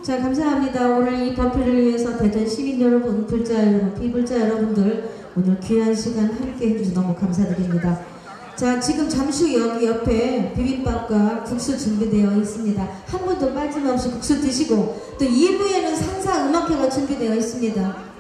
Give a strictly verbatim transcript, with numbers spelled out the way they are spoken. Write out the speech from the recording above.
자, 감사합니다. 오늘 이 법회를 위해서 대전 시민 여러분, 불자 여러분, 비불자 여러분들 오늘 귀한 시간 함께 해주셔서 너무 감사드립니다. 자, 지금 잠시 후 여기 옆에 비빔밥과 국수 준비되어 있습니다. 한 분도 빠짐없이 국수 드시고 또 이 부에는 상상 음악회가 준비되어 있습니다.